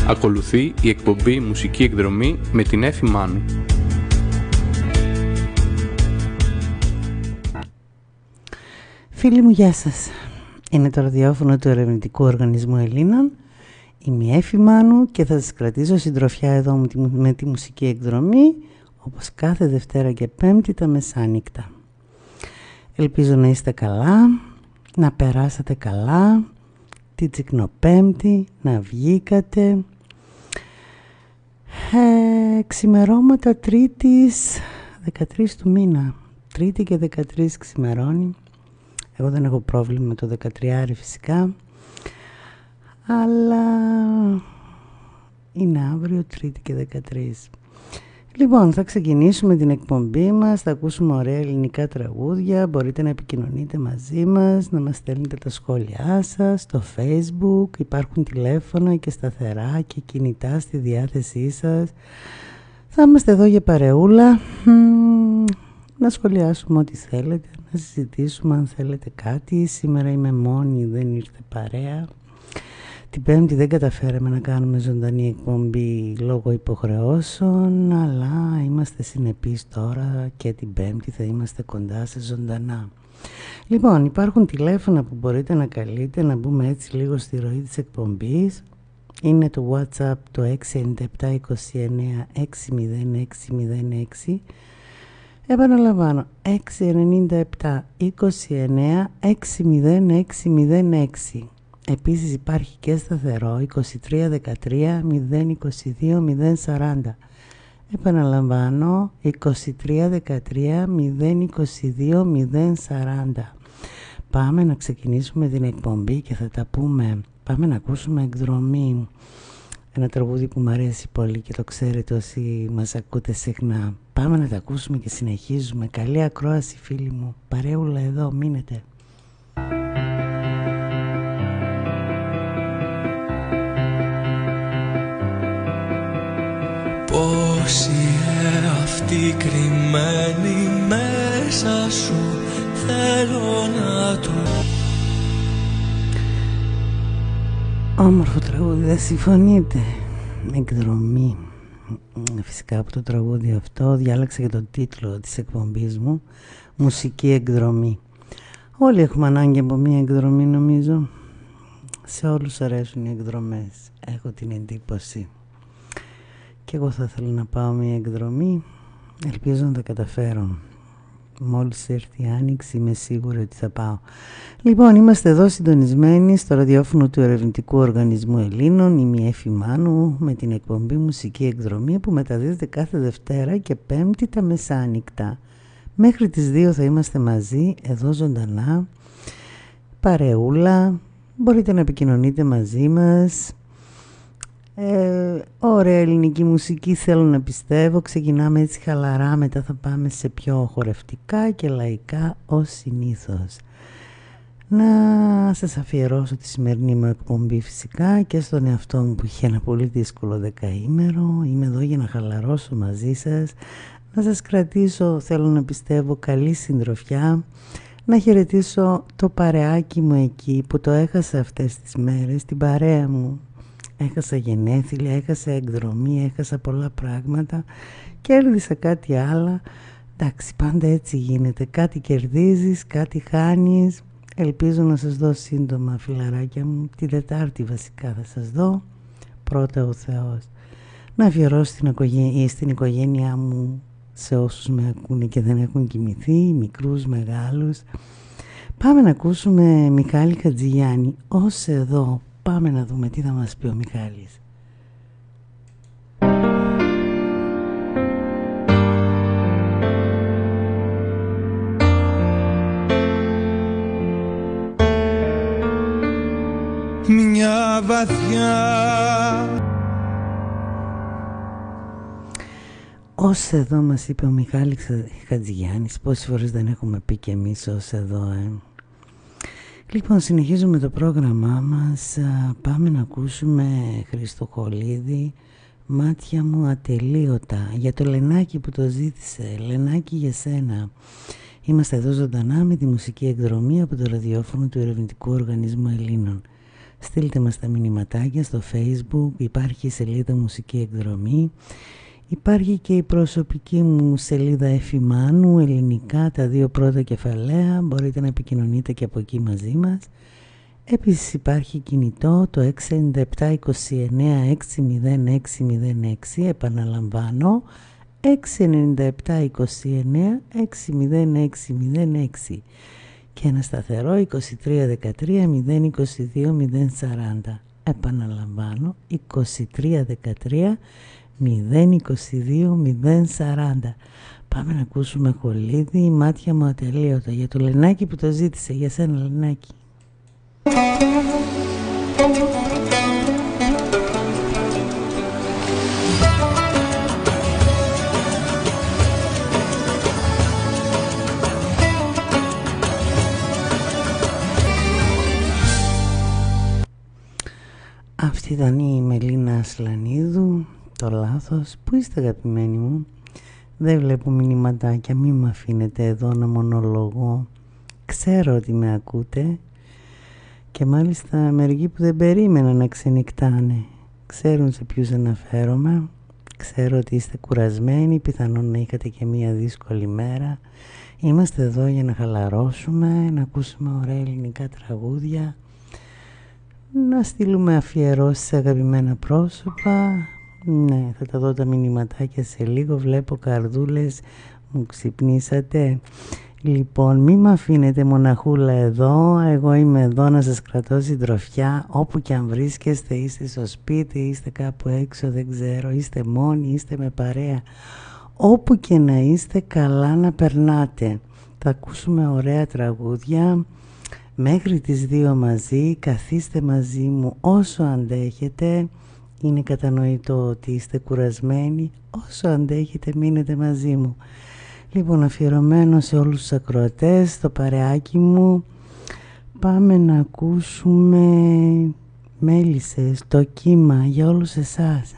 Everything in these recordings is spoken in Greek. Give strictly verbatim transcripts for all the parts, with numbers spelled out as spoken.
Ακολουθεί η εκπομπή Μουσική Εκδρομή με την Έφη Μάνου. Φίλοι μου, γεια σας. Είναι το ραδιόφωνο του Ερευνητικού Οργανισμού Ελλήνων. Είμαι η Έφη Μάνου και θα σας κρατήσω συντροφιά εδώ με τη μουσική εκδρομή, όπως κάθε Δευτέρα και Πέμπτη τα μεσάνυχτα. Ελπίζω να είστε καλά, να περάσατε καλά τη Τσικνοπέμπτη, να βγήκατε. Ε, ξημερώματα Τρίτης, δεκατρείς του μήνα. Τρίτη και δεκατρείς ξημερώνει. Εγώ δεν έχω πρόβλημα με το δεκατριάρι φυσικά, αλλά είναι αύριο Τρίτη και δεκατρείς. Λοιπόν, θα ξεκινήσουμε την εκπομπή μας, θα ακούσουμε ωραία ελληνικά τραγούδια, μπορείτε να επικοινωνείτε μαζί μας, να μας στέλνετε τα σχόλιά σας στο Facebook, υπάρχουν τηλέφωνα και σταθερά και κινητά στη διάθεσή σας. Θα είμαστε εδώ για παρεούλα, να σχολιάσουμε ό,τι θέλετε, να συζητήσουμε αν θέλετε κάτι. Σήμερα είμαι μόνη, δεν ήρθε παρέα. Την Πέμπτη δεν καταφέραμε να κάνουμε ζωντανή εκπομπή λόγω υποχρεώσεων, αλλά είμαστε συνεπείς τώρα και την Πέμπτη θα είμαστε κοντά σε ζωντανά. Λοιπόν, υπάρχουν τηλέφωνα που μπορείτε να καλείτε, να μπούμε έτσι λίγο στη ροή της εκπομπής. Είναι το WhatsApp το έξι εννιά επτά είκοσι εννέα έξι μηδέν έξι μηδέν έξι. Επαναλαμβάνω, έξι εννιά επτά είκοσι εννέα έξι μηδέν έξι μηδέν έξι. Επίσης υπάρχει και σταθερό είκοσι τρία δεκατρία μηδέν είκοσι δύο μηδέν σαράντα. Επαναλαμβάνω, είκοσι τρία δεκατρία μηδέν είκοσι δύο μηδέν σαράντα. Πάμε να ξεκινήσουμε την εκπομπή και θα τα πούμε. Πάμε να ακούσουμε εκδρομή. Ένα τραγούδι που μου αρέσει πολύ και το ξέρετε όσοι μας ακούτε συχνά. Πάμε να τα ακούσουμε και συνεχίζουμε. Καλή ακρόαση φίλοι μου. Παρέουλα εδώ, μείνετε. Πώς είναι αυτή κρυμμένη μέσα σου, θέλω να το... Όμορφο τραγούδι, δεν συμφωνείτε? Εκδρομή. Φυσικά από το τραγούδι αυτό διάλεξα και τον τίτλο της εκπομπής μου, Μουσική Εκδρομή. Όλοι έχουμε ανάγκη από μια εκδρομή νομίζω. Σε όλους αρέσουν οι εκδρομές, έχω την εντύπωση. Και εγώ θα ήθελα να πάω μια εκδρομή, ελπίζω να τα καταφέρω. Μόλις έρθει η Άνοιξη είμαι σίγουρη ότι θα πάω. Λοιπόν, είμαστε εδώ συντονισμένοι στο ραδιόφωνο του Ερευνητικού Οργανισμού Ελλήνων. Είμαι η Έφη Μάνου με την εκπομπή Μουσική Εκδρομή που μεταδίδεται κάθε Δευτέρα και Πέμπτη τα μεσάνυχτα. Μέχρι τις δύο θα είμαστε μαζί εδώ ζωντανά, παρεούλα, μπορείτε να επικοινωνείτε μαζί μας. Ε, ωραία ελληνική μουσική θέλω να πιστεύω. Ξεκινάμε έτσι χαλαρά, μετά θα πάμε σε πιο χορευτικά και λαϊκά ως συνήθως. Να σας αφιερώσω τη σημερινή μου εκπομπή φυσικά και στον εαυτό μου που είχε ένα πολύ δύσκολο δεκαήμερο. Είμαι εδώ για να χαλαρώσω μαζί σας, να σας κρατήσω, θέλω να πιστεύω, καλή συντροφιά. Να χαιρετήσω το παρεάκι μου εκεί που το έχασα αυτές τις μέρες, την παρέα μου. Έχασα γενέθλια, έχασα εκδρομή, έχασα πολλά πράγματα, κέρδισα κάτι άλλα. Εντάξει, πάντα έτσι γίνεται, κάτι κερδίζεις, κάτι χάνεις. Ελπίζω να σας δω σύντομα φιλαράκια μου, την Τετάρτη βασικά θα σας δω, πρώτα ο Θεός. Να αφιερώσω στην οικογένεια, στην οικογένειά μου, σε όσους με ακούνε και δεν έχουν κοιμηθεί, μικρούς, μεγάλους. Πάμε να ακούσουμε Μιχάλη Χατζηγιάννη, ως εδώ. Πάμε να δούμε τι θα μας πει ο Μιχάλης. Μια βαθιά. Ως εδώ μας είπε ο Μιχάλης Χατζηγιάννης. Πόσες φορές δεν έχουμε πει και εμείς ως εδώ, ε. Λοιπόν, συνεχίζουμε το πρόγραμμά μας. Πάμε να ακούσουμε Χριστοχολίδη, Μάτια μου ατελείωτα, για το Λενάκι που το ζήτησε. Λενάκι για σένα. Είμαστε εδώ ζωντανά με τη μουσική εκδρομή από το ραδιόφωνο του Ερευνητικού Οργανισμού Ελλήνων. Στείλτε μας τα μηνυματάκια στο Facebook, υπάρχει η σελίδα Μουσική Εκδρομή, υπάρχει και η προσωπική μου σελίδα Εφημάνου, ελληνικά, τα δύο πρώτα κεφαλαία, μπορείτε να επικοινωνείτε και από εκεί μαζί μας. Επίσης υπάρχει κινητό το έξι εννιά επτά είκοσι εννέα έξι μηδέν έξι μηδέν έξι, επαναλαμβάνω έξι εννιά επτά είκοσι εννέα έξι μηδέν έξι μηδέν έξι και ένα σταθερό είκοσι τρία δεκατρία μηδέν είκοσι δύο μηδέν σαράντα, επαναλαμβάνω είκοσι τρία δεκατρία μηδέν είκοσι δύο μηδέν σαράντα. Πάμε να ακούσουμε Χολίδη, μάτια μου ατελείωτα, για το Λενάκη που το ζήτησε. Για σένα Λενάκη. Αυτή ήταν η Μελίνα Ασλανίδου, το λάθος. Πού είστε αγαπημένοι μου? Δεν βλέπω μηνυματάκια, μη με αφήνετε εδώ να μονολογώ. Ξέρω ότι με ακούτε και μάλιστα μερικοί που δεν περίμεναν να ξενυχτάνε. Ξέρουν σε ποιους αναφέρομαι. Ξέρω ότι είστε κουρασμένοι, πιθανόν να είχατε και μία δύσκολη μέρα. Είμαστε εδώ για να χαλαρώσουμε, να ακούσουμε ωραία ελληνικά τραγούδια, να στείλουμε αφιερώσεις σε αγαπημένα πρόσωπα. Ναι, θα τα δω τα μηνυματάκια σε λίγο. Βλέπω καρδούλες, μου ξυπνήσατε. Λοιπόν, μη με αφήνετε μοναχούλα εδώ. Εγώ είμαι εδώ να σας κρατώ συντροφιά όπου και αν βρίσκεστε. Είστε στο σπίτι, είστε κάπου έξω, δεν ξέρω, είστε μόνοι, είστε με παρέα. Όπου και να είστε, καλά να περνάτε. Θα ακούσουμε ωραία τραγούδια μέχρι τις δύο μαζί. Καθίστε μαζί μου όσο αντέχετε. Είναι κατανοητό ότι είστε κουρασμένοι. Όσο αντέχετε μείνετε μαζί μου. Λοιπόν, αφιερωμένο σε όλους τους ακροατές, το παρεάκι μου, πάμε να ακούσουμε Μέλισσες, το κύμα, για όλους εσάς.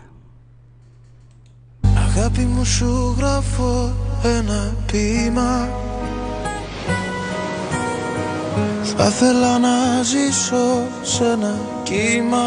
Αγάπη μου, σου γράφω ένα ποίημα. Θα ήθελα να ζήσω σε ένα κύμα.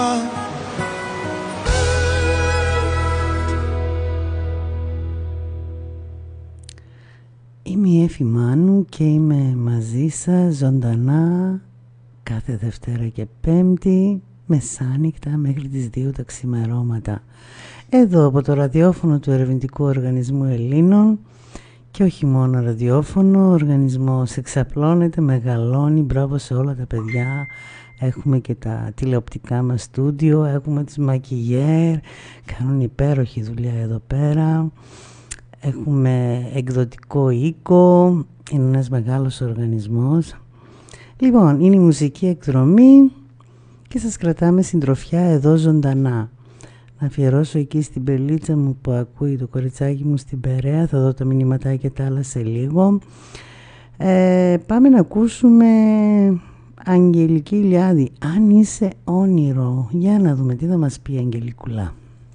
Είμαι η Εφημάνου και είμαι μαζί σας ζωντανά κάθε Δευτέρα και Πέμπτη μεσάνυχτα μέχρι τις δύο τα ξημερώματα. Εδώ από το ραδιόφωνο του Ερευνητικού Οργανισμού Ελλήνων, και όχι μόνο ραδιόφωνο, ο οργανισμός εξαπλώνεται, μεγαλώνει, μπράβο σε όλα τα παιδιά. Έχουμε και τα τηλεοπτικά μας στούντιο, έχουμε τις μακιγιέρ, κάνουν υπέροχη δουλειά εδώ πέρα. Έχουμε εκδοτικό οίκο, είναι ένας μεγάλος οργανισμός. Λοιπόν, είναι η Μουσική Εκδρομή και σας κρατάμε συντροφιά εδώ ζωντανά. Να αφιερώσω εκεί στην πελίτσα μου που ακούει το κοριτσάκι μου στην Περαία, θα δω τα μηνυματάκια τα άλλα σε λίγο. Ε, πάμε να ακούσουμε Αγγελική Ηλιάδη, αν είσαι όνειρο. Για να δούμε τι θα μας πει η Αγγελικουλά.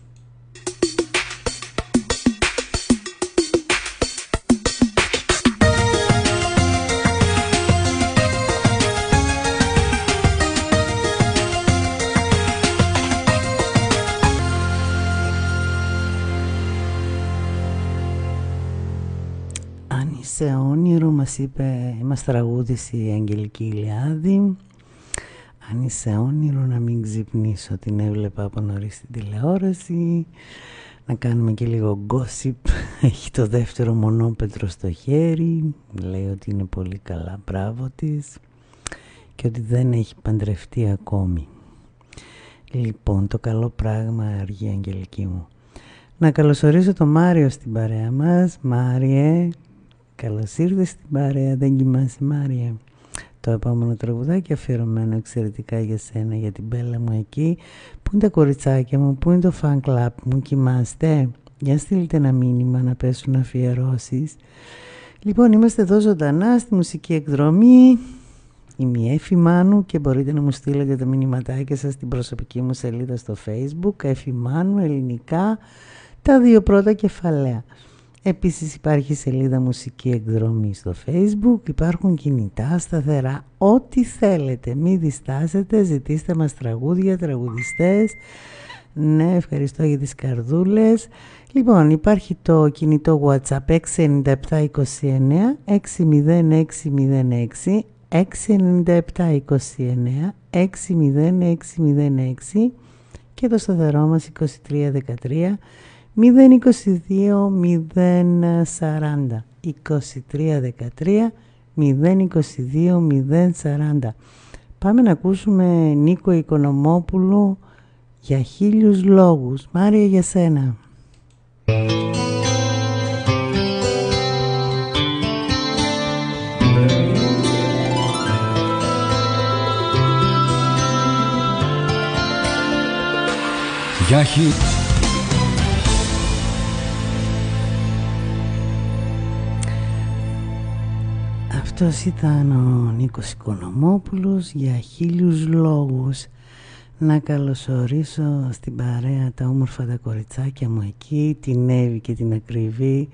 Σε όνειρο μας είπε, μας τραγούδισε η Αγγελική Ηλιάδη. Αν είσαι όνειρο να μην ξυπνήσω, την έβλεπα από νωρίς στην τηλεόραση. Να κάνουμε και λίγο gossip. Έχει το δεύτερο μονόπετρο στο χέρι, λέει ότι είναι πολύ καλά, μπράβο της, και ότι δεν έχει παντρευτεί ακόμη. Λοιπόν, το καλό πράγμα αργεί, Αγγελική μου. Να καλωσορίσω το Μάριο στην παρέα μας. Μάριε, καλώς ήρθες στην παρέα, δεν κοιμάσαι Μάρια? Το επόμενο τραγουδάκι αφιερωμένο εξαιρετικά για σένα, για την μπέλα μου εκεί. Πού είναι τα κοριτσάκια μου, πού είναι το fan club μου, κοιμάστε? Για στείλτε ένα μήνυμα να πέσουν αφιερώσεις. Λοιπόν, είμαστε εδώ ζωντανά στη Μουσική Εκδρομή. Είμαι η Εφημάνου και μπορείτε να μου στείλετε τα μηνυματάκια σας στην προσωπική μου σελίδα στο Facebook, Εφημάνου ελληνικά, τα δύο πρώτα κεφαλαία. Επίσης υπάρχει σελίδα Μουσική Εκδρομή στο Facebook, υπάρχουν κινητά, σταθερά, ό,τι θέλετε. Μην διστάσετε, ζητήστε μας τραγούδια, τραγουδιστές. Ναι, ευχαριστώ για τις καρδούλες. Λοιπόν, υπάρχει το κινητό WhatsApp έξι εννιά επτά είκοσι εννέα έξι μηδέν έξι μηδέν έξι, έξι εννιά επτά είκοσι εννέα έξι μηδέν έξι μηδέν έξι και το σταθερό μας είκοσι τρία δεκατρία μηδέν είκοσι δύο μηδέν σαράντα, είκοσι τρία δεκατρία μηδέν είκοσι δύο μηδέν σαράντα. Πάμε να ακούσουμε Νίκο Οικονομόπουλο, για χίλιους λόγους. Μάρια, για σένα. Για χι... Αυτός ήταν ο Νίκος Οικονομόπουλος, για χίλιους λόγους. Να καλωσορίσω στην παρέα τα όμορφα τα κοριτσάκια μου εκεί, την Εύη και την Ακριβή.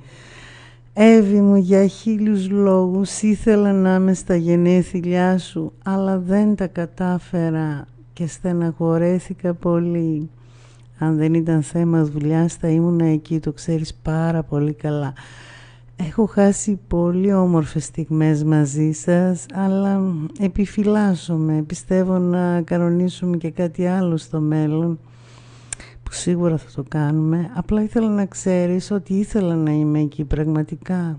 Εύη μου, για χίλιους λόγους ήθελα να είμαι στα γενέθλιά σου, αλλά δεν τα κατάφερα και στεναχωρέθηκα πολύ. Αν δεν ήταν θέμα δουλειάς θα ήμουν εκεί, το ξέρεις πάρα πολύ καλά. Έχω χάσει πολύ όμορφες στιγμές μαζί σας, αλλά επιφυλάσσομαι. Πιστεύω να κανονίσουμε και κάτι άλλο στο μέλλον, που σίγουρα θα το κάνουμε. Απλά ήθελα να ξέρεις ότι ήθελα να είμαι εκεί πραγματικά.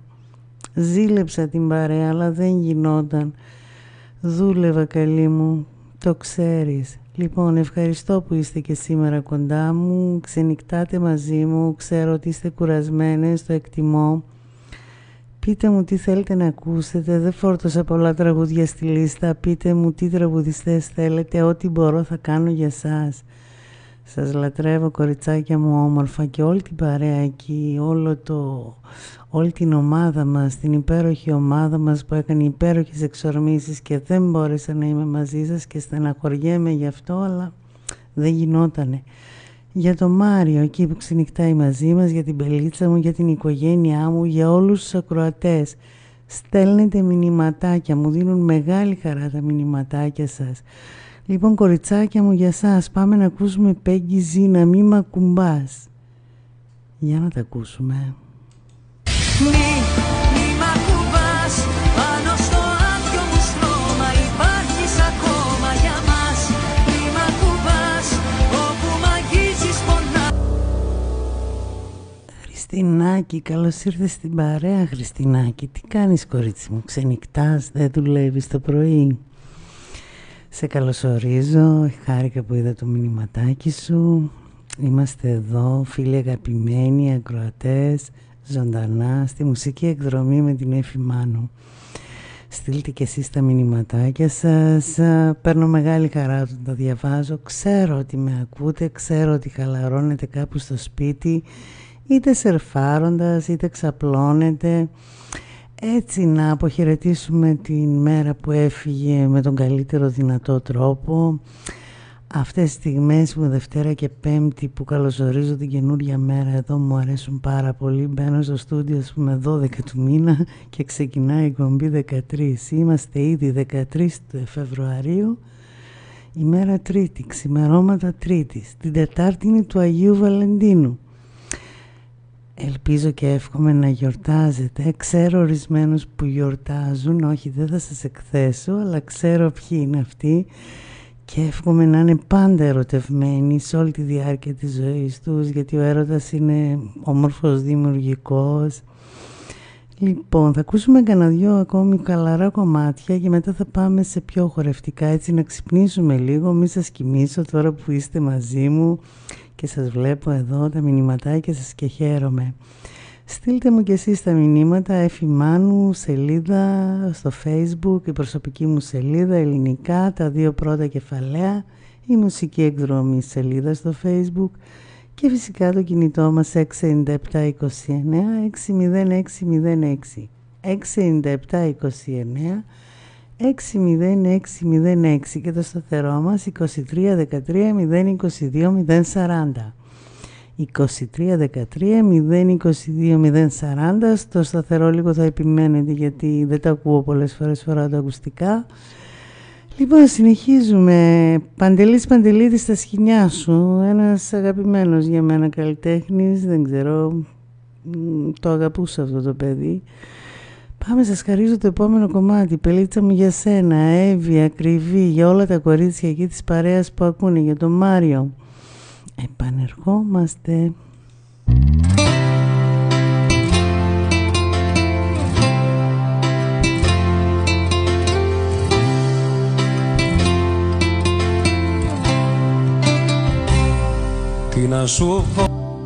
Ζήλεψα την παρέα, αλλά δεν γινόταν. Δούλευα, καλή μου, το ξέρεις. Λοιπόν, ευχαριστώ που είστε και σήμερα κοντά μου, ξενυχτάτε μαζί μου, ξέρω ότι είστε κουρασμένες, το εκτιμώ. Πείτε μου τι θέλετε να ακούσετε, δεν φόρτωσα πολλά τραγούδια στη λίστα. Πείτε μου τι τραγουδιστές θέλετε, ό,τι μπορώ θα κάνω για σας. Σας λατρεύω, κοριτσάκια μου όμορφα, και όλη την παρέα εκεί, όλο το, όλη την ομάδα μας, την υπέροχη ομάδα μας που έκανε υπέροχες εξορμήσεις και δεν μπόρεσα να είμαι μαζί σας και στεναχωριέμαι γι' αυτό, αλλά δεν γινότανε. Για το Μάριο εκεί που ξενυχτάει μαζί μας, για την πελίτσα μου, για την οικογένειά μου, για όλους τους ακροατές. Στέλνετε μηνυματάκια, μου δίνουν μεγάλη χαρά τα μηνυματάκια σας. Λοιπόν, κοριτσάκια μου, για σας πάμε να ακούσουμε Πέγγι Ζή, να μη μ' ακουμπάς. Για να τα ακούσουμε. Μη, μη μ' ακουμπάς, πάνω στο άδειο μου στρώμα υπάρχεις ακόμα για μας. Μη μ' ακουμπάς, όπου μ' αγγίζεις πονά. Χριστινάκη, καλώς ήρθες στην παρέα, Χριστινάκη. Τι κάνεις, κορίτσι μου, ξενυχτάς, δεν δουλεύεις το πρωί? Σε καλωσορίζω, χάρηκα που είδα το μηνυματάκι σου. Είμαστε εδώ, φίλοι αγαπημένοι, ακροατές, ζωντανά, στη μουσική εκδρομή με την Έφη Μάνου. Στείλτε και εσείς τα μηνυματάκια σας, παίρνω μεγάλη χαρά όταν τα διαβάζω. Ξέρω ότι με ακούτε, ξέρω ότι χαλαρώνετε κάπου στο σπίτι, είτε σερφάροντας, είτε ξαπλώνετε. Έτσι να αποχαιρετήσουμε την μέρα που έφυγε με τον καλύτερο δυνατό τρόπο. Αυτές τις στιγμές που Δευτέρα και Πέμπτη που καλωσορίζω την καινούρια μέρα εδώ μου αρέσουν πάρα πολύ. Μπαίνω στο στούντιο ας πούμε δώδεκα του μήνα και ξεκινάει η εκπομπή δεκατρείς. Είμαστε ήδη δεκατρείς του Φεβρουαρίου, ημέρα Τρίτη, ξημερώματα Τρίτης. Την Τετάρτη είναι του Αγίου Βαλεντίνου. Ελπίζω και εύχομαι να γιορτάζετε. Ξέρω ορισμένους που γιορτάζουν, όχι δεν θα σας εκθέσω, αλλά ξέρω ποιοι είναι αυτοί και εύχομαι να είναι πάντα ερωτευμένοι σε όλη τη διάρκεια της ζωής τους, γιατί ο έρωτας είναι όμορφος, δημιουργικός. Λοιπόν, θα ακούσουμε κανένα δυο ακόμη χαλαρά κομμάτια και μετά θα πάμε σε πιο χορευτικά, έτσι να ξυπνήσουμε λίγο, μη σας κοιμήσω τώρα που είστε μαζί μου και σας βλέπω εδώ τα μηνυματάκια σας και χαίρομαι. Στείλτε μου και εσείς τα μηνύματα, Έφη Μάνου, σελίδα στο Facebook, η προσωπική μου σελίδα, ελληνικά, τα δύο πρώτα κεφαλαία, η μουσική εκδρομή σελίδα στο Facebook και φυσικά το κινητό μας έξι εννιά επτά είκοσι εννέα έξι μηδέν έξι μηδέν έξι, έξι εννιά επτά είκοσι εννέα έξι μηδέν έξι μηδέν έξι και το σταθερό μας είκοσι τρία δεκατρία μηδέν είκοσι δύο μηδέν σαράντα. είκοσι τρία δεκατρία μηδέν είκοσι δύο μηδέν σαράντα. Στο σταθερό λίγο θα επιμένετε γιατί δεν τα ακούω πολλές φορές, φορά τα ακουστικά. Λοιπόν, συνεχίζουμε. Παντελής Παντελίδης, στα σκοινιά σου. Ένας αγαπημένος για μένα καλλιτέχνης. Δεν ξέρω, το αγαπούσα αυτό το παιδί. Πάμε, σας χαρίζω το επόμενο κομμάτι. Πελίτσα μου για σένα, Εύη, ακριβή, για όλα τα κορίτσια εκεί της παρέας που ακούνε, για τον Μάριο. Επανερχόμαστε. Τι να σου πω.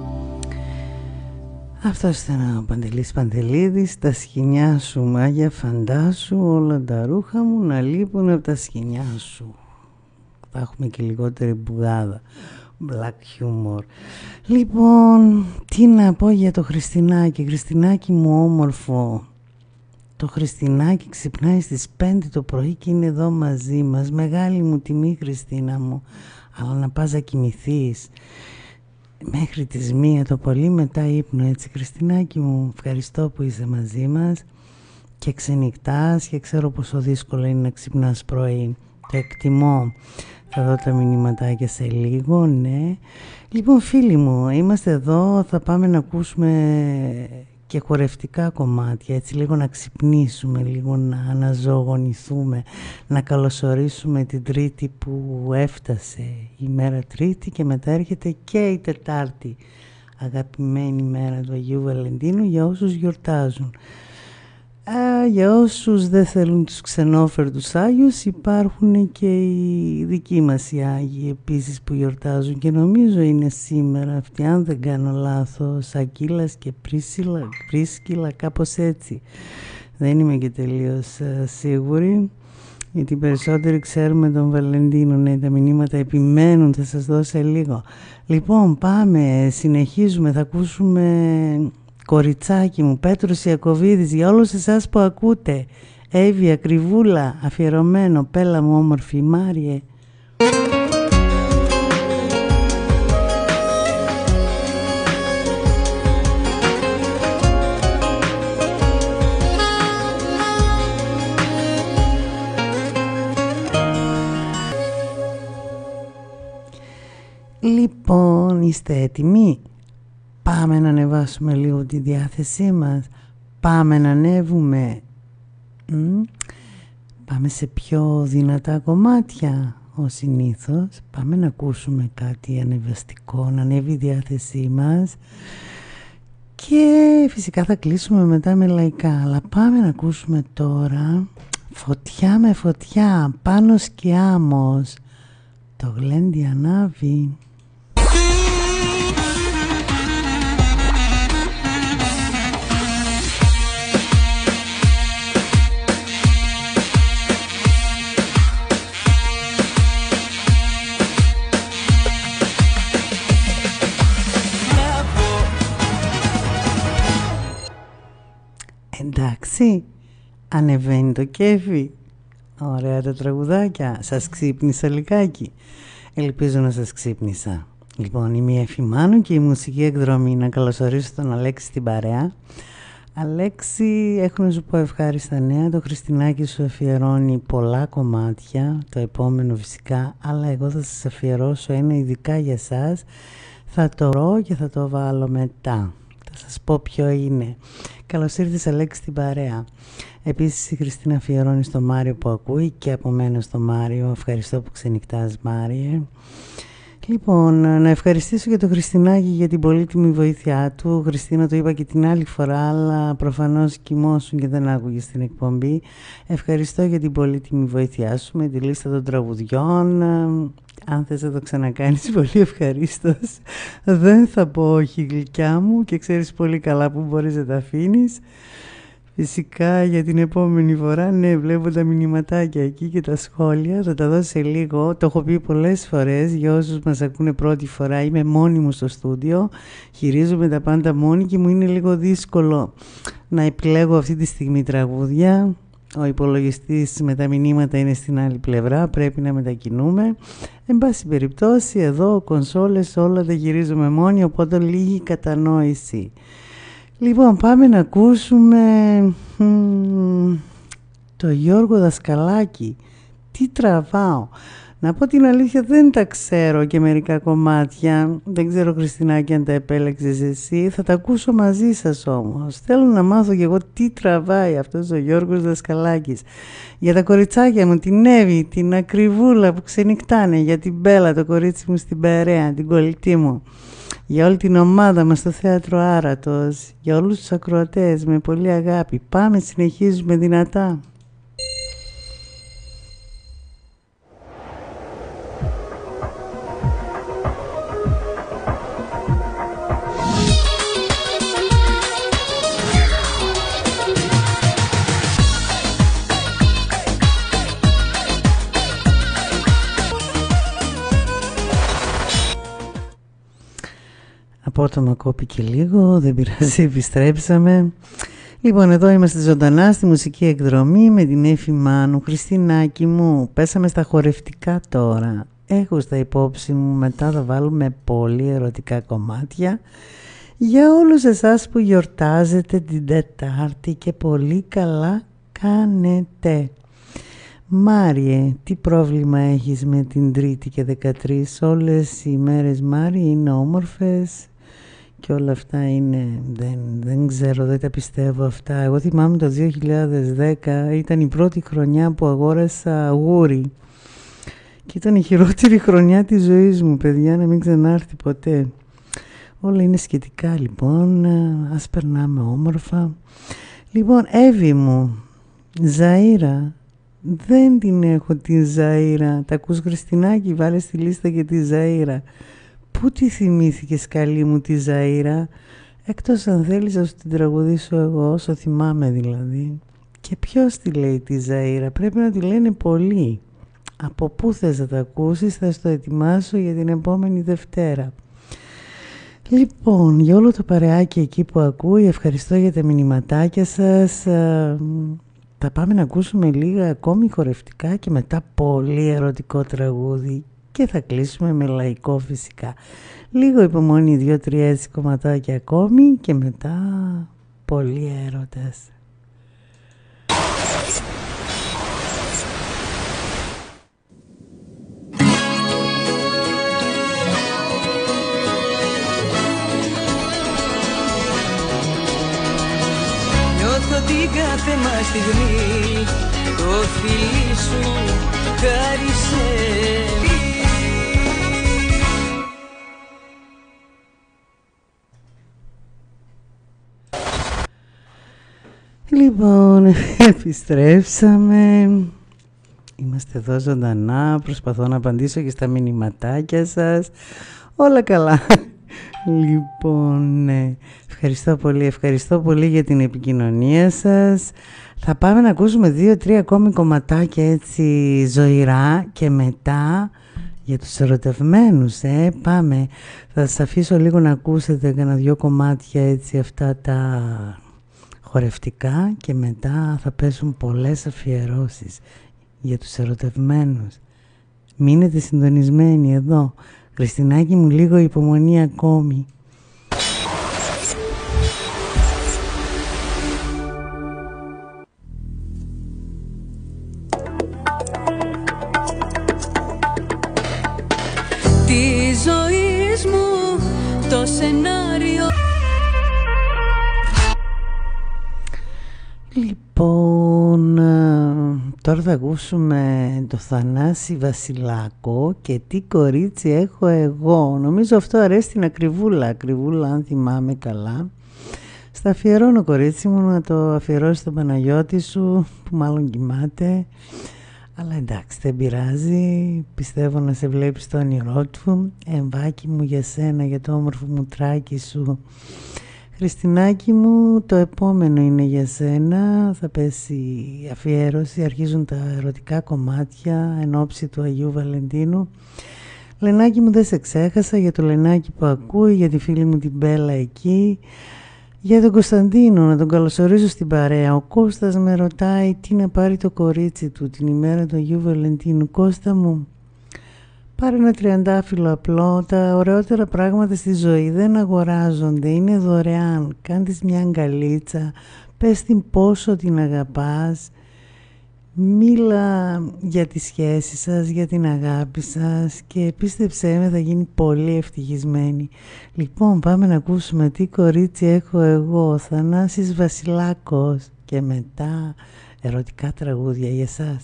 Αυτός ήταν ο Παντελής Παντελίδης. Τα σκοινιά σου, μάγια, φαντάσου, όλα τα ρούχα μου να λείπουν από τα σκοινιά σου. Θα έχουμε και λιγότερη μπουγάδα. Black humor. Λοιπόν, τι να πω για το Χριστινάκι. Χριστινάκι μου όμορφο. Το Χριστινάκι ξυπνάει στις πέντε το πρωί και είναι εδώ μαζί μας. Μεγάλη μου τιμή, Χριστίνα μου. Αλλά να πας να κοιμηθείς μέχρι τις μία το πολύ, μετά ύπνο, έτσι Χριστινάκι μου. Ευχαριστώ που είσαι μαζί μας και ξενυχτάς και ξέρω πόσο δύσκολο είναι να ξυπνάς πρωί. Το εκτιμώ. Θα δω τα μηνυματάκια σε λίγο, ναι. Λοιπόν, φίλοι μου, είμαστε εδώ, θα πάμε να ακούσουμε και χορευτικά κομμάτια, έτσι λίγο να ξυπνήσουμε, λίγο να αναζωογονηθούμε, να καλωσορίσουμε την Τρίτη που έφτασε, η μέρα Τρίτη, και μετά έρχεται και η Τετάρτη, αγαπημένη μέρα του Αγίου Βαλεντίνου για όσους γιορτάζουν. Α, για όσους δεν θέλουν τους ξενόφερτους Άγιους, υπάρχουν και οι δικοί μας οι Άγιοι επίσης που γιορτάζουν και νομίζω είναι σήμερα αυτοί, αν δεν κάνω λάθος, Ακύλας και Πρίσιλα, Πρίσκυλα, κάπως έτσι. Δεν είμαι και τελείως uh, σίγουρη, γιατί περισσότεροι ξέρουμε τον Βαλεντίνο, ναι, τα μηνύματα επιμένουν, θα σας δώσω λίγο. Λοιπόν, πάμε, συνεχίζουμε, θα ακούσουμε... Κοριτσάκι μου, Πέτρος Ιακωβίδης, για όλους εσάς που ακούτε. Εύη, Ακριβούλα, αφιερωμένο, Πέλα μου όμορφη, Μάριε. Λοιπόν, είστε έτοιμοι? Πάμε να ανεβάσουμε λίγο τη διάθεσή μας. Πάμε να ανέβουμε. Μ? Πάμε σε πιο δυνατά κομμάτια. Ως συνήθως. Πάμε να ακούσουμε κάτι ανεβαστικό, να ανέβει η διάθεσή μας. Και φυσικά θα κλείσουμε μετά με λαϊκά. Αλλά πάμε να ακούσουμε τώρα Φωτιά με φωτιά, Πάνος και Άμμος. Το γλέντι ανάβει. Εντάξει, ανεβαίνει το κέφι. Ωραία τα τραγουδάκια. Σας ξύπνησα λιγάκι? Ελπίζω να σας ξύπνησα. Λοιπόν, είμαι η Εφη Μάνου και η μουσική εκδρομή. Να καλωσορίσω τον Αλέξη στην παρέα. Αλέξη, έχω να σου πω ευχάριστα νέα. Το Χριστινάκι σου αφιερώνει πολλά κομμάτια, το επόμενο φυσικά, αλλά εγώ θα σας αφιερώσω ένα ειδικά για σας. Θα το ρω και θα το βάλω μετά. Θα σας πω ποιο είναι. Καλώς ήρθες, Αλέξη, στην παρέα. Επίσης η Χριστίνα αφιερώνει στο Μάριο που ακούει και από μένα στο Μάριο. Ευχαριστώ που ξενυχτάς, Μάριε. Λοιπόν, να ευχαριστήσω και τον Χριστινάκη για την πολύτιμη βοήθειά του. Χριστίνα, το είπα και την άλλη φορά, αλλά προφανώς κοιμώσουν και δεν άκουγες την εκπομπή. Ευχαριστώ για την πολύτιμη βοήθειά σου με τη λίστα των τραγουδιών. Αν θες να το ξανακάνεις, πολύ ευχαρίστως. Δεν θα πω όχι, γλυκιά μου, και ξέρεις πολύ καλά που μπορείς να τα αφήνεις. Φυσικά για την επόμενη φορά, ναι, βλέπω τα μηνυματάκια εκεί και τα σχόλια, θα τα δώσω σε λίγο. Το έχω πει πολλές φορές, για όσους μας ακούνε πρώτη φορά, είμαι μόνη μου στο στούντιο, χειρίζομαι τα πάντα μόνη και μου είναι λίγο δύσκολο να επιλέγω αυτή τη στιγμή τραγούδια. Ο υπολογιστής με τα μηνύματα είναι στην άλλη πλευρά, πρέπει να μετακινούμε. Εν πάση περιπτώσει, εδώ κονσόλες όλα τα γυρίζουμε μόνοι, οπότε λίγη κατανόηση. Λοιπόν, πάμε να ακούσουμε μ, το Γιώργο Δασκαλάκη. Τι τραβάω. Να πω την αλήθεια, δεν τα ξέρω και μερικά κομμάτια. Δεν ξέρω, Χριστινάκη, αν τα επέλεξες εσύ. Θα τα ακούσω μαζί σας όμως. Θέλω να μάθω κι εγώ τι τραβάει αυτός ο Γιώργος Δασκαλάκης. Για τα κοριτσάκια μου, την Εύη, την Ακριβούλα που ξενυχτάνε. Για την Μπέλα, το κορίτσι μου στην Περαία, την κολλητή μου. Για όλη την ομάδα μας στο Θέατρο Άρατος. Για όλους τους ακροατές, με πολύ αγάπη. Πάμε, συνεχίζουμε δυνατά. Απότομα κόπηκε λίγο, δεν πειράζει, επιστρέψαμε. Λοιπόν, εδώ είμαστε ζωντανά στη μουσική εκδρομή με την Έφη Μάνου. Χριστινάκη μου, πέσαμε στα χορευτικά τώρα. Έχω στα υπόψη μου, μετά θα βάλουμε πολύ ερωτικά κομμάτια για όλους εσάς που γιορτάζετε την Τετάρτη και πολύ καλά κάνετε. Μάριε, τι πρόβλημα έχεις με την Τρίτη και δεκατρείς? Όλες οι μέρες, Μάριε, είναι όμορφες και όλα αυτά είναι, δεν, δεν ξέρω, δεν τα πιστεύω αυτά. Εγώ θυμάμαι το δύο χιλιάδες δέκα, ήταν η πρώτη χρονιά που αγόρασα γούρι και ήταν η χειρότερη χρονιά της ζωής μου, παιδιά, να μην ξανάρθει ποτέ. Όλα είναι σχετικά, λοιπόν, ας περνάμε όμορφα. Λοιπόν, Εύη μου, Ζαΐρα, δεν την έχω τη Ζαΐρα. Τα ακούς, Χριστινάκη? Βάλε στη λίστα και τη Ζαΐρα. Πού τη θυμήθηκες, καλή μου, τη Ζαΐρα? Εκτός αν θέλεις να σου την τραγουδήσω εγώ, όσο θυμάμαι δηλαδή. Και ποιος τη λέει τη Ζαΐρα? Πρέπει να τη λένε πολλοί. Από πού θες να τα ακούσεις? Θα στο ετοιμάσω για την επόμενη Δευτέρα. Λοιπόν, για όλο το παρεάκι εκεί που ακούει, ευχαριστώ για τα μηνυματάκια σας. Θα πάμε να ακούσουμε λίγα ακόμη χορευτικά και μετά πολύ ερωτικό τραγούδι και θα κλείσουμε με λαϊκό φυσικά. Λίγο υπομονή, δύο-τρία έτσι κομματάκια ακόμη και μετά πολύ έρωτας. Την κάθε μας στιγμή το φίλι σου χάρισε. Λοιπόν, επιστρέψαμε. Είμαστε εδώ ζωντανά. Προσπαθώ να απαντήσω και στα μηνυματάκια σας. Όλα καλά. Λοιπόν, ναι. Ευχαριστώ πολύ, ευχαριστώ πολύ για την επικοινωνία σας. Θα πάμε να ακούσουμε δύο-τρία ακόμη κομματάκια έτσι ζωηρά και μετά για τους ερωτευμένους, ε, πάμε. Θα σας αφήσω λίγο να ακούσετε κάνα δυο κομμάτια έτσι αυτά τα χορευτικά και μετά θα πέσουν πολλές αφιερώσεις για τους ερωτευμένους. Μείνετε συντονισμένοι εδώ. Χριστινάκη μου, λίγο υπομονή ακόμη. Τη ζωής μου το σενάριο. Λοιπόν, τώρα θα ακούσουμε το Θανάση Βασιλάκο και τι κορίτσι έχω εγώ. Νομίζω αυτό αρέσει την Ακριβούλα, Ακριβούλα αν θυμάμαι καλά. Στα αφιερώνω, κορίτσι μου, να το αφιερώσει στον Παναγιώτη σου που μάλλον κοιμάται. Αλλά εντάξει, δεν πειράζει, πιστεύω να σε βλέπει στο όνειρό του. Εμβάκι μου για σένα, για το όμορφο μου τράκι σου. Χριστινάκη μου, το επόμενο είναι για σένα, θα πέσει αφιέρωση, αρχίζουν τα ερωτικά κομμάτια εν ώψη του Αγίου Βαλεντίνου. Λενάκη μου, δεν σε ξέχασα, για το Λενάκη που ακούει, για τη φίλη μου την Μπέλα εκεί, για τον Κωνσταντίνο, να τον καλωσορίσω στην παρέα. Ο Κώστας με ρωτάει τι να πάρει το κορίτσι του την ημέρα του Αγίου Βαλεντίνου. Κώστα μου, Πάρε ένα τριαντάφυλλο απλό. Τα ωραιότερα πράγματα στη ζωή δεν αγοράζονται, είναι δωρεάν. Κάνεις μια αγκαλίτσα, πες την πόσο την αγαπάς. Μίλα για τη σχέση σας, για την αγάπη σας και πίστεψέ με, θα γίνει πολύ ευτυχισμένη. Λοιπόν, πάμε να ακούσουμε τι κορίτσι έχω εγώ, Θανάσης Βασιλάκος, και μετά ερωτικά τραγούδια για εσάς.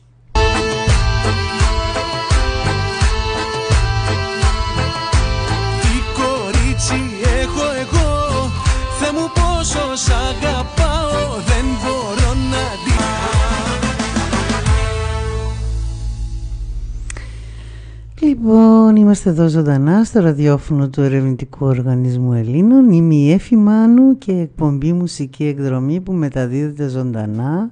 Τι κορίτσι έχω εγώ, Θεέ μου πόσο σ' αγαπάω, δεν μπορώ να δει. Λοιπόν, είμαστε εδώ ζωντανά στο ραδιόφωνο του Ερευνητικού Οργανισμού Ελλήνων. Είμαι η Έφη Μάνου και εκπομπή Μουσική Εκδρομή που μεταδίδεται ζωντανά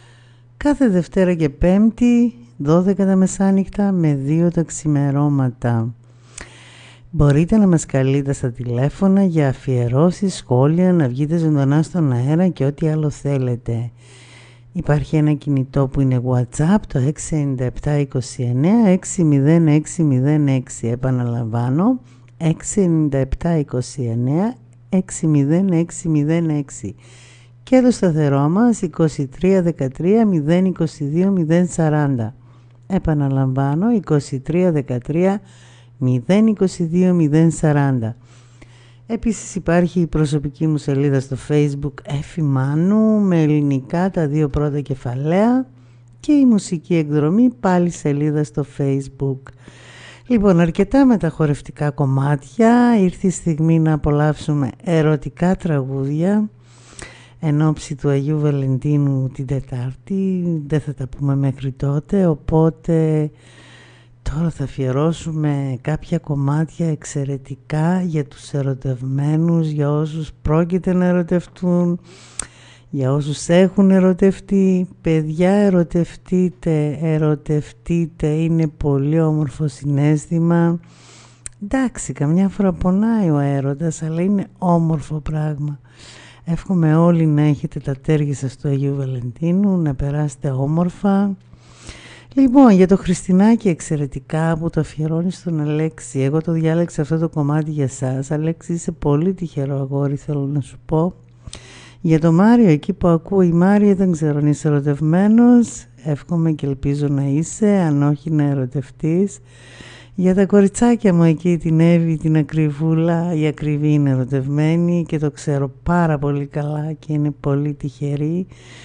κάθε Δευτέρα και Πέμπτη, δώδεκα τα μεσάνυχτα με δύο τα ξημερώματα. Μπορείτε να μας καλείτε στα τηλέφωνα για αφιερώσεις, σχόλια, να βγείτε ζωντανά στον αέρα και ό,τι άλλο θέλετε. Υπάρχει ένα κινητό που είναι WhatsApp, το έξι εννιά επτά είκοσι εννέα έξι μηδέν έξι μηδέν έξι. Επαναλαμβάνω, έξι εννιά επτά είκοσι εννέα έξι μηδέν έξι μηδέν έξι. Και το σταθερό μας είκοσι τρία δεκατρία μηδέν είκοσι δύο μηδέν σαράντα. Επαναλαμβάνω, είκοσι τρία δεκατρία μηδέν είκοσι δύο μηδέν σαράντα. Επίσης υπάρχει η προσωπική μου σελίδα στο Facebook Έφη Μάνου με ελληνικά τα δύο πρώτα κεφαλαία και η μουσική εκδρομή πάλι σελίδα στο Facebook. Λοιπόν, αρκετά με τα χορευτικά κομμάτια, ήρθε η στιγμή να απολαύσουμε ερωτικά τραγούδια εν ώψη του Αγίου Βαλεντίνου την Τετάρτη. Δεν θα τα πούμε μέχρι τότε, οπότε τώρα θα αφιερώσουμε κάποια κομμάτια εξαιρετικά για τους ερωτευμένους, για όσους πρόκειται να ερωτευτούν, για όσους έχουν ερωτευτεί. Παιδιά, ερωτευτείτε, ερωτευτείτε, είναι πολύ όμορφο συναίσθημα. Εντάξει, καμιά φορά πονάει ο έρωτας, αλλά είναι όμορφο πράγμα. Εύχομαι όλοι να έχετε τα τέργη σας του Αγίου Βαλεντίνου, να περάσετε όμορφα. Λοιπόν, για το Χριστινάκι εξαιρετικά που το αφιερώνει στον Αλέξη. Εγώ το διάλεξα αυτό το κομμάτι για σας. Αλέξη, είσαι πολύ τυχερό αγόρι, θέλω να σου πω. Για το Μάριο, εκεί που ακούει η Μάρια, δεν ξέρω αν είσαι ερωτευμένος. Εύχομαι και ελπίζω να είσαι, αν όχι να ερωτευτείς. Για τα κοριτσάκια μου εκεί, την Εύη, την Ακριβούλα, η Ακριβή είναι ερωτευμένη και το ξέρω πάρα πολύ καλά και είναι πολύ τυχερή,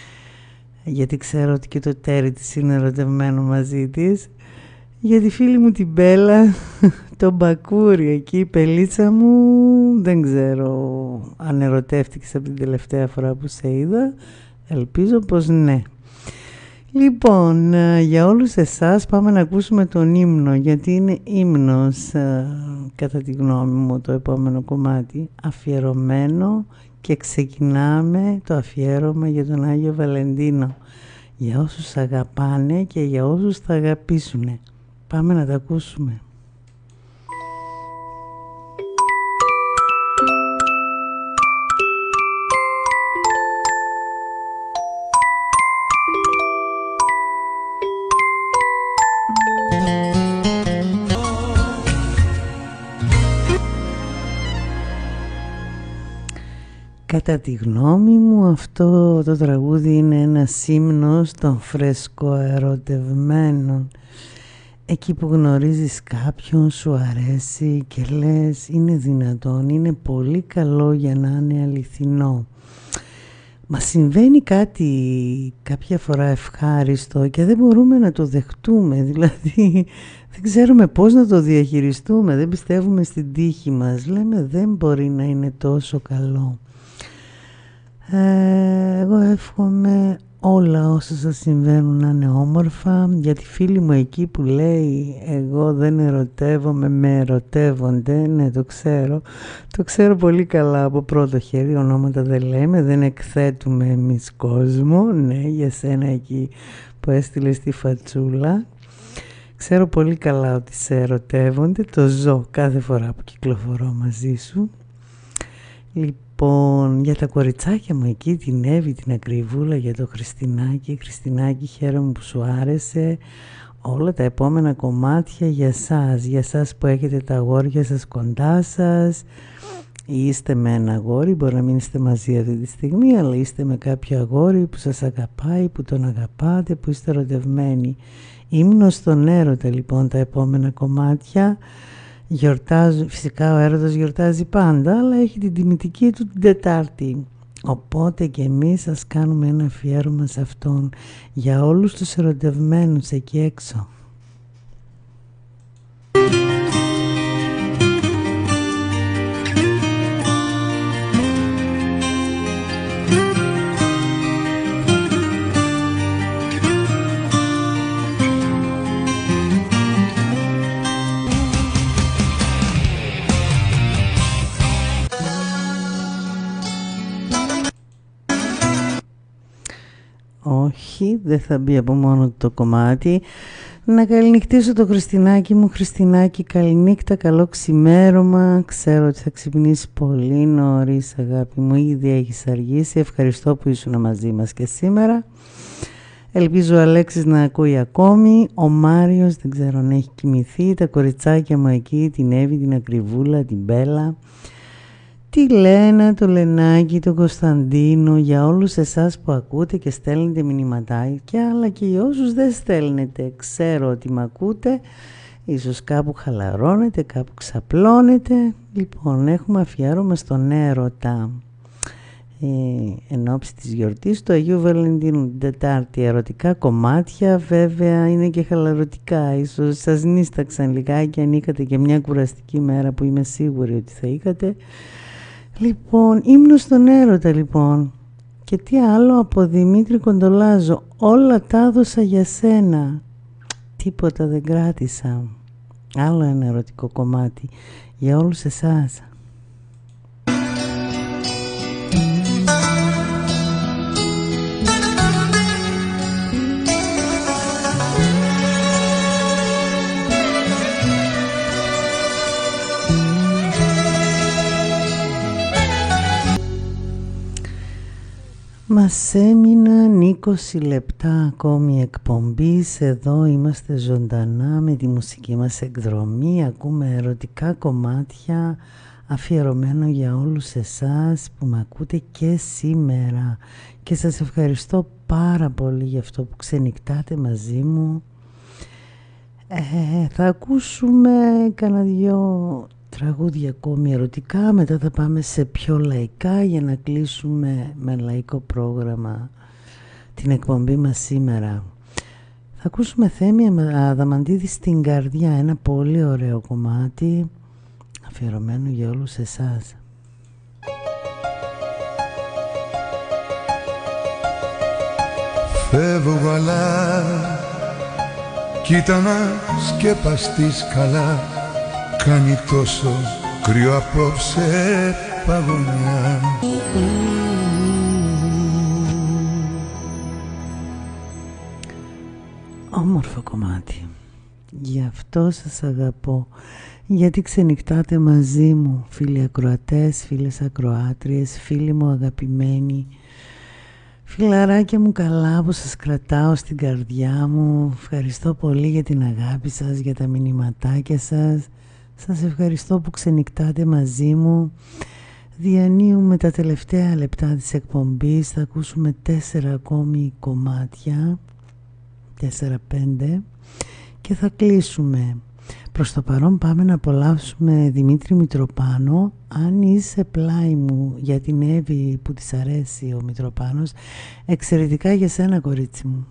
γιατί ξέρω ότι και το τέρι της είναι ερωτευμένο μαζί της. Για τη φίλη μου την Μπέλα, το Μπακούρι εκεί, η πελίτσα μου, δεν ξέρω αν ερωτεύτηκες από την τελευταία φορά που σε είδα, ελπίζω πως ναι. Λοιπόν, για όλους εσάς πάμε να ακούσουμε τον ύμνο, γιατί είναι ύμνος, κατά τη γνώμη μου, το επόμενο κομμάτι, αφιερωμένο, και ξεκινάμε το αφιέρωμα για τον Άγιο Βαλεντίνο, για όσους αγαπάνε και για όσους θα αγαπήσουνε. Πάμε να τα ακούσουμε. Κατά τη γνώμη μου αυτό το τραγούδι είναι ένα ύμνος των φρεσκοερωτευμένων. Εκεί που γνωρίζεις κάποιον, σου αρέσει και λες είναι δυνατόν, είναι πολύ καλό για να είναι αληθινό. Μα συμβαίνει κάτι κάποια φορά ευχάριστο και δεν μπορούμε να το δεχτούμε, δηλαδή δεν ξέρουμε πώς να το διαχειριστούμε, δεν πιστεύουμε στην τύχη μας, λέμε δεν μπορεί να είναι τόσο καλό. Ε, εγώ εύχομαι όλα όσα σας συμβαίνουν να είναι όμορφα. Για τη φίλη μου εκεί που λέει εγώ δεν ερωτεύομαι, με ερωτεύονται, ναι το ξέρω, το ξέρω πολύ καλά από πρώτο χέρι, ονόματα δεν λέμε, δεν εκθέτουμε εμείς κόσμο, ναι για σένα εκεί που έστειλες τη φατσούλα. Ξέρω πολύ καλά ότι σε ερωτεύονται, το ζω κάθε φορά που κυκλοφορώ μαζί σου. Λοιπόν, για τα κοριτσάκια μου εκεί, την Εύη, την Ακριβούλα, για το Χριστινάκι. Χριστινάκι, χαίρομαι που σου άρεσε. όλα τα επόμενα κομμάτια για σας, για σας που έχετε τα αγόρια σας κοντά σας, ή είστε με ένα αγόρι, μπορεί να μην είστε μαζί αυτή τη στιγμή, αλλά είστε με κάποιο αγόρι που σας αγαπάει, που τον αγαπάτε, που είστε ερωτευμένοι. Ύμνο στον έρωτα λοιπόν τα επόμενα κομμάτια. Γιορτάζουν, φυσικά ο έρωτας γιορτάζει πάντα, αλλά έχει την τιμητική του την Τετάρτη. Οπότε και εμείς σας κάνουμε ένα αφιέρωμα σε αυτόν, για όλους τους ερωτευμένους εκεί έξω. Όχι, δεν θα μπει από μόνο το κομμάτι. Να καληνυχτήσω το Χριστινάκι μου. Χριστινάκι, καληνύχτα, καλό ξημέρωμα. Ξέρω ότι θα ξυπνήσει πολύ νωρίς, αγάπη μου, ήδη έχεις αργήσει. Ευχαριστώ που ήσουν μαζί μας και σήμερα. Ελπίζω ο Αλέξης να ακούει ακόμη. Ο Μάριος δεν ξέρω αν έχει κοιμηθεί. Τα κοριτσάκια μου εκεί, την Εύη, την Ακριβούλα, την Μπέλα, τη Λένα, το Λενάκι, τον Κωνσταντίνο, για όλους εσάς που ακούτε και στέλνετε μηνυματάκια, αλλά και για όσους δεν στέλνετε. Ξέρω ότι με ακούτε, ίσως κάπου χαλαρώνετε, κάπου ξαπλώνετε. Λοιπόν, έχουμε αφιέρωμα στον έρωτα ε, εν ώψη της γιορτής του Αγίου Βαλεντίνου την Τετάρτη. Ερωτικά κομμάτια, βέβαια είναι και χαλαρωτικά, ίσως σας νίσταξαν λιγάκι αν είχατε και μια κουραστική μέρα, που είμαι σίγουρη ότι θα είχατε. Λοιπόν, ύμνο στον έρωτα λοιπόν. Και τι άλλο από Δημήτρη Κοντολάζο. Όλα τα έδωσα για σένα, τίποτα δεν κράτησα. Άλλο ένα ερωτικό κομμάτι για όλους εσάς. Μας έμειναν είκοσι λεπτά ακόμη εκπομπής. Εδώ είμαστε ζωντανά με τη μουσική μας εκδρομή. Ακούμε ερωτικά κομμάτια αφιερωμένο για όλους εσάς που με ακούτε και σήμερα. Και σας ευχαριστώ πάρα πολύ για αυτό που ξενυχτάτε μαζί μου. Ε, θα ακούσουμε κανένα δυο τραγούδια ακόμη ερωτικά, μετά θα πάμε σε πιο λαϊκά για να κλείσουμε με λαϊκό πρόγραμμα την εκπομπή μας σήμερα. Θα ακούσουμε Θέμη Αδαμαντίδη στην καρδιά, ένα πολύ ωραίο κομμάτι αφιερωμένο για όλους εσάς. Φεύγω αλλά κοίτα να σκεπαστείς καλά, κάνει τόσο κρύο απόψε παγωνιά. Όμορφο κομμάτι. Γι' αυτό σας αγαπώ, γιατί ξενυχτάτε μαζί μου, φίλοι ακροατές, φίλες ακροάτριες, φίλοι μου αγαπημένοι, φιλαράκια μου καλά που σας κρατάω στην καρδιά μου. Ευχαριστώ πολύ για την αγάπη σας, για τα μηνυματάκια σας. Σας ευχαριστώ που ξενυχτάτε μαζί μου. Διανύουμε τα τελευταία λεπτά της εκπομπής. Θα ακούσουμε τέσσερα ακόμη κομμάτια, τέσσερα πέντε, και θα κλείσουμε. Προς το παρόν πάμε να απολαύσουμε Δημήτρη Μητροπάνο, Αν είσαι πλάι μου, για την Εύη που της αρέσει ο Μητροπάνος. Εξαιρετικά για σένα, κορίτσι μου.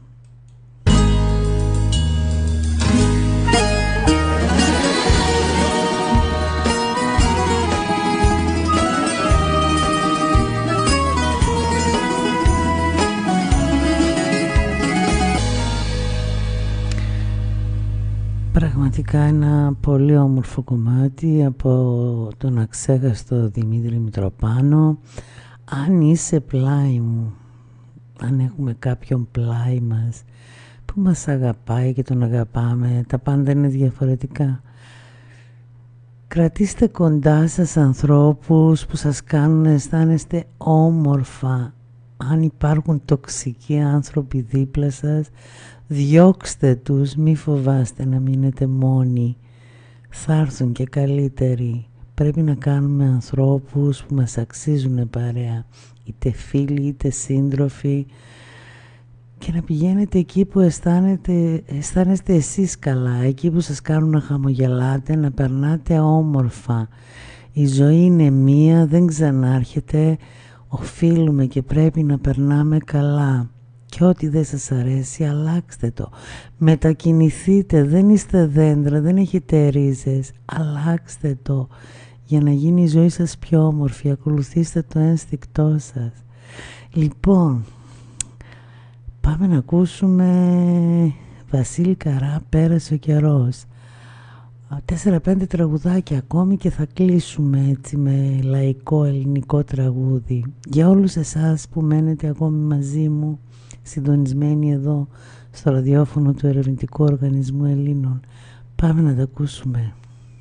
Πραγματικά ένα πολύ όμορφο κομμάτι από τον αξέχαστο Δημήτρη Μητροπάνο. Αν είσαι πλάι μου, αν έχουμε κάποιον πλάι μας που μας αγαπάει και τον αγαπάμε, τα πάντα είναι διαφορετικά. Κρατήστε κοντά σας ανθρώπους που σας κάνουν να αισθάνεστε όμορφα. Αν υπάρχουν τοξικοί άνθρωποι δίπλα σας, Διώξτε τους, μη φοβάστε να μείνετε μόνοι. Θα έρθουν και καλύτεροι. Πρέπει να κάνουμε ανθρώπους που μας αξίζουν παρέα, είτε φίλοι είτε σύντροφοι, και να πηγαίνετε εκεί που αισθάνετε, αισθάνεστε εσείς καλά, εκεί που σας κάνουν να χαμογελάτε, να περνάτε όμορφα. Η ζωή είναι μία, δεν ξανάρχεται, οφείλουμε και πρέπει να περνάμε καλά. Και ό,τι δεν σας αρέσει, αλλάξτε το. Μετακινηθείτε, δεν είστε δέντρα, δεν έχετε ρίζες, αλλάξτε το. Για να γίνει η ζωή σας πιο όμορφη, ακολουθήστε το ένστικτό σας. Λοιπόν, πάμε να ακούσουμε Βασίλη Καρά, «Πέρασε ο καιρός». Τέσσερα πέντε τραγουδάκια ακόμη και θα κλείσουμε έτσι με λαϊκό ελληνικό τραγούδι. Για όλους εσάς που μένετε ακόμη μαζί μου, συντονισμένοι εδώ στο ραδιόφωνο του Ερευνητικού Οργανισμού Ελλήνων, πάμε να τα ακούσουμε.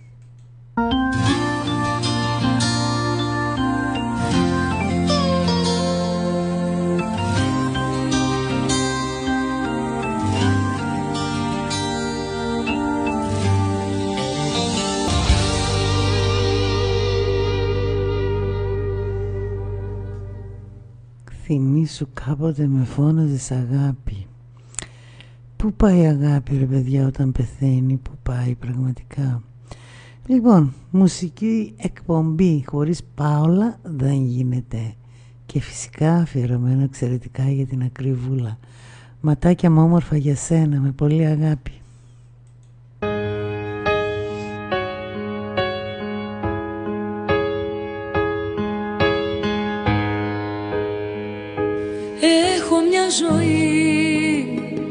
Θυμήσου κάποτε με φώναζες αγάπη. Πού πάει η αγάπη ρε παιδιά όταν πεθαίνει, πού πάει πραγματικά? Λοιπόν, μουσική εκπομπή χωρίς Πάολα δεν γίνεται. Και φυσικά αφιερωμένο εξαιρετικά για την Ακριβούλα. Ματάκια μου όμορφα για σένα, με πολύ αγάπη. Έχω μια ζωή.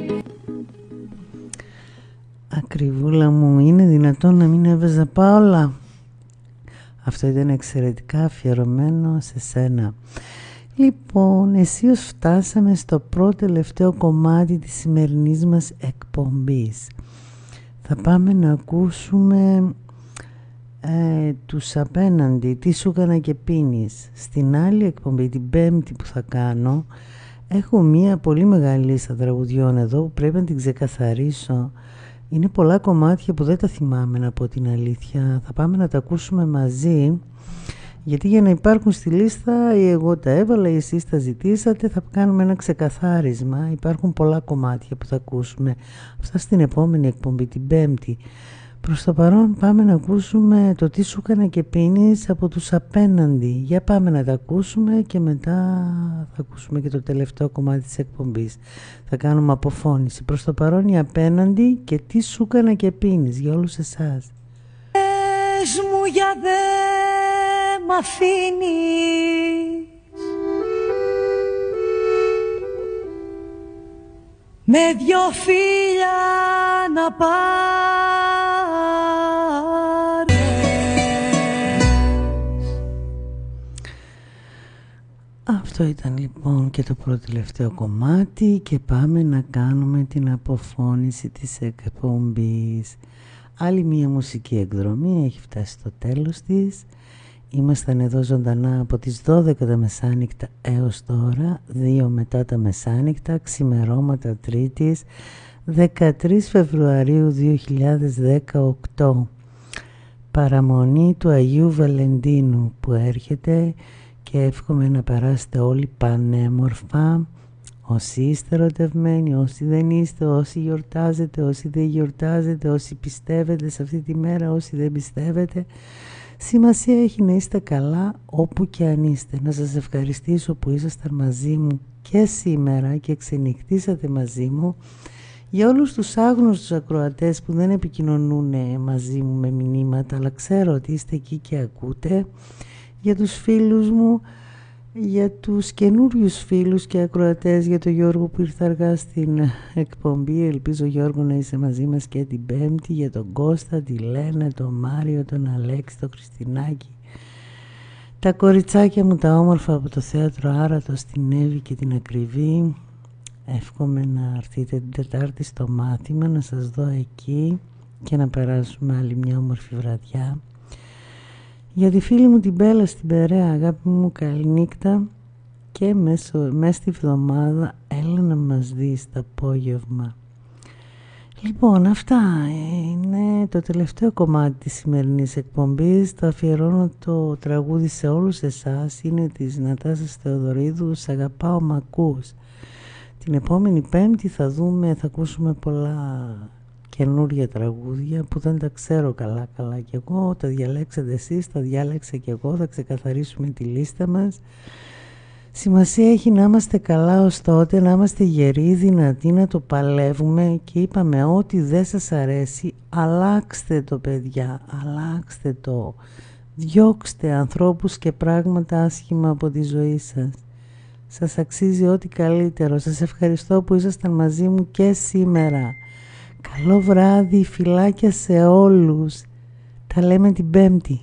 Ακριβούλα μου, είναι δυνατόν να μην έβαζα Πάολα? Αυτό ήταν εξαιρετικά αφιερωμένο σε σένα. Λοιπόν, αισίως φτάσαμε στο πρώτο τελευταίο κομμάτι της σημερινής μας εκπομπής. Θα πάμε να ακούσουμε ε, τους απέναντι, τι σου έκανα και πίνεις. Στην άλλη εκπομπή, την πέμπτη που θα κάνω, έχω μία πολύ μεγάλη λίστα τραγουδιών εδώ που πρέπει να την ξεκαθαρίσω. Είναι πολλά κομμάτια που δεν τα θυμάμαι, να πω την αλήθεια. Θα πάμε να τα ακούσουμε μαζί, γιατί για να υπάρχουν στη λίστα ή εγώ τα έβαλα ή εσείς τα ζητήσατε, θα κάνουμε ένα ξεκαθάρισμα. Υπάρχουν πολλά κομμάτια που θα ακούσουμε. Αυτά στην επόμενη εκπομπή, την πέμπτη. Προς το παρόν πάμε να ακούσουμε το τι σου έκανα και πίνεις από τους απέναντι. Για πάμε να τα ακούσουμε και μετά θα ακούσουμε και το τελευταίο κομμάτι της εκπομπής. Θα κάνουμε αποφώνηση. Προς το παρόν οι απέναντι και τι σου έκανα και πίνεις για όλους εσάς. Πες μου για δε μ' αφήνεις με δυο φίλια να πάρεις. Αυτό ήταν λοιπόν και το πρώτο τελευταίο κομμάτι και πάμε να κάνουμε την αποφώνηση της εκπομπής. Άλλη μία μουσική εκδρομή έχει φτάσει στο τέλος της. Ήμασταν εδώ ζωντανά από τις δώδεκα τα μεσάνυχτα έως τώρα, δύο μετά τα μεσάνυχτα, ξημερώματα Τρίτης, δεκατρείς Φεβρουαρίου δύο χιλιάδες δεκαοκτώ. Παραμονή του Αγίου Βαλεντίνου που έρχεται και εύχομαι να περάσετε όλοι πανέμορφα. Όσοι είστε ερωτευμένοι, όσοι δεν είστε, όσοι γιορτάζετε, όσοι δεν γιορτάζετε, όσοι πιστεύετε σε αυτή τη μέρα, όσοι δεν πιστεύετε. Σημασία έχει να είστε καλά όπου και αν είστε. Να σας ευχαριστήσω που ήσασταν μαζί μου και σήμερα και ξενυχτήσατε μαζί μου. Για όλους τους άγνωστους ακροατές που δεν επικοινωνούν μαζί μου με μηνύματα, αλλά ξέρω ότι είστε εκεί και ακούτε. Για τους φίλους μου, για τους καινούριους φίλους και ακροατές, για τον Γιώργο που ήρθε αργά στην εκπομπή, ελπίζω Γιώργο να είσαι μαζί μας και την Πέμπτη, για τον Κώστα, τη Λένα, τον Μάριο, τον Αλέξη, τον Χριστινάκη, τα κοριτσάκια μου τα όμορφα από το θέατρο Άρατο, στην Εύη και την Ακριβή. Εύχομαι να έρθετε την Τετάρτη στο μάθημα, να σας δω εκεί και να περάσουμε άλλη μια όμορφη βραδιά. Για τη φίλη μου την Μπέλα στην Περαία, αγάπη μου, καληνύχτα και μέσα στη βδομάδα έλα να μας δεις το απόγευμα. Λοιπόν, αυτά είναι το τελευταίο κομμάτι της σημερινής εκπομπής. Το αφιερώνω το τραγούδι σε όλους εσάς. Είναι της Νατάσας Θεοδωρίδου, «Σ' αγαπάω μ' ακούς». Την επόμενη Πέμπτη θα δούμε, θα ακούσουμε πολλά καινούρια τραγούδια που δεν τα ξέρω καλά καλά κι εγώ. Τα διαλέξατε εσείς, τα διάλεξα κι εγώ. Θα ξεκαθαρίσουμε τη λίστα μας. Σημασία έχει να είμαστε καλά ως τότε, να είμαστε γεροί, δυνατοί, να το παλεύουμε. Και είπαμε, ό,τι δεν σας αρέσει, αλλάξτε το, παιδιά, αλλάξτε το. Διώξτε ανθρώπους και πράγματα άσχημα από τη ζωή σας. Σας αξίζει ό,τι καλύτερο. Σας ευχαριστώ που ήσασταν μαζί μου και σήμερα. Καλό βράδυ, φιλάκια σε όλους. Τα λέμε την Πέμπτη.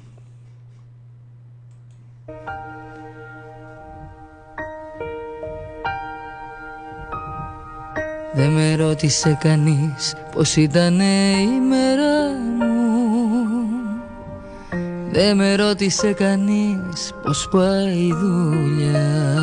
Δεν με ρώτησε κανείς πως ήτανε η μέρα μου. Δεν με ρώτησε κανείς πως πάει η δουλειά.